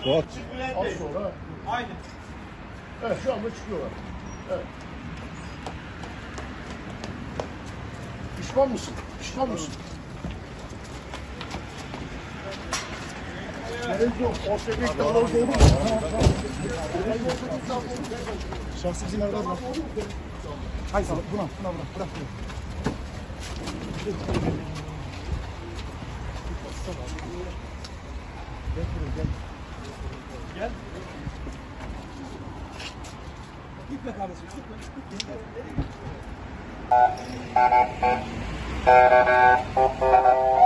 Suat. Az sonra. Aynen. Evet şu anda çıkıyorlar. Evet. Pişman mısın? Pişman mısın? Televizyon, o sepet dağları doğru mu? Şahsi bizim evde var. Hayır buna bırak. Gel. Gitme kardeşim, gitme.